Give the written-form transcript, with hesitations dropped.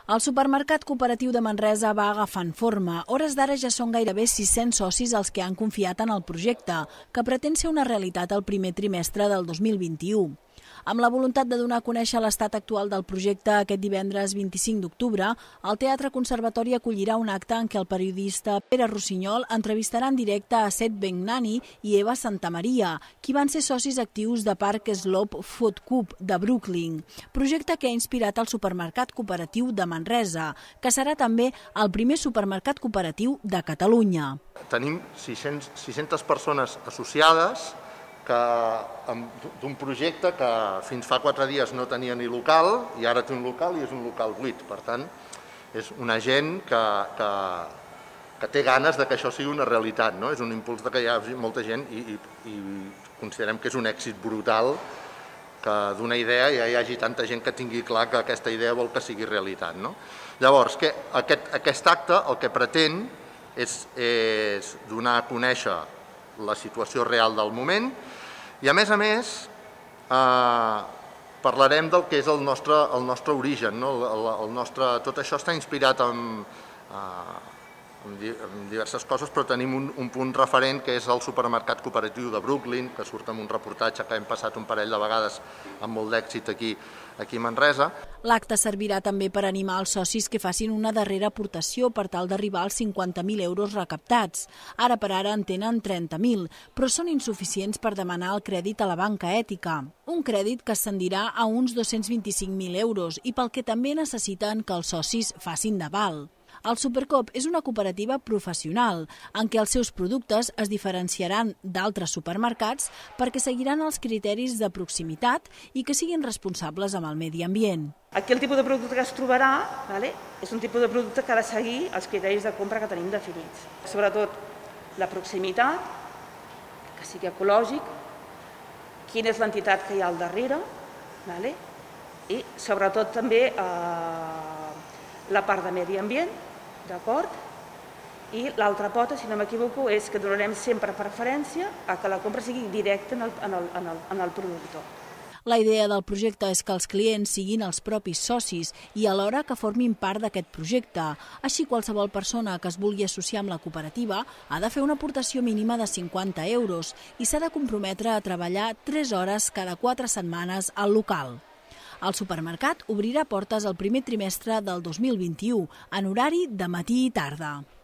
El supermercat cooperatiu de Manresa va agafant forma. Hores d'ara ja són gairebé 600 socis els que han confiat en el projecte, que pretén ser una realitat el primer trimestre del 2021. Amb la voluntat de donar a conèixer l'estat actual del projecte, aquest divendres 25 d'octubre, el Teatre Conservatori acollirà un acte en què el periodista Pere Rossinyol entrevistarà en directe a Seth Bengnani i Eva Santamaria, qui van ser socis actius de Park Slope Food Coop de Brooklyn, projecte que ha inspirat el supermercat cooperatiu de Manresa, que serà també el primer supermercat cooperatiu de Catalunya. Tenim 600 persones associades d'un projecte que fins fa 4 dies no tenia ni local i ara té un local i és un local buit. Per tant, és una gent que té ganes que això sigui una realitat. És un impuls que hi ha molta gent i considerem que és un èxit brutal que d'una idea ja hi hagi tanta gent que tingui clar que aquesta idea vol que sigui realitat. Llavors, aquest acte el que pretén és donar a conèixer la situació real del moment i, a més, parlarem del que és el nostre origen. Tot això està inspirat en diverses coses, però tenim un punt referent que és el supermercat cooperatiu de Brooklyn, que surt en un reportatge que hem passat un parell de vegades amb molt d'èxit aquí a Manresa. L'acte servirà també per animar els socis que facin una darrera aportació per tal d'arribar als 50.000 euros recaptats. Ara per ara en tenen 30.000, però són insuficients per demanar el crèdit a la banca ètica. Un crèdit que ascendirà a uns 225.000 euros i pel que també necessiten que els socis facin d'aval. El Supercoop és una cooperativa professional en què els seus productes es diferenciaran d'altres supermercats perquè seguiran els criteris de proximitat i que siguin responsables amb el medi ambient. Aquí el tipus de producte que es trobarà és un tipus de producte que ha de seguir els criteris de compra que tenim definits. Sobretot la proximitat, que sigui ecològic, quina és l'entitat que hi ha al darrere i sobretot també la part de medi ambient, d'acord? I l'altra pota, si no m'equivoco, és que donarem sempre preferència a que la compra sigui directa en el productor. La idea del projecte és que els clients siguin els propis socis i alhora que formin part d'aquest projecte. Així, qualsevol persona que es vulgui associar amb la cooperativa ha de fer una aportació mínima de 50 euros i s'ha de comprometre a treballar 3 hores cada 4 setmanes al local. El supermercat obrirà portes el primer trimestre del 2021, en horari de matí i tarda.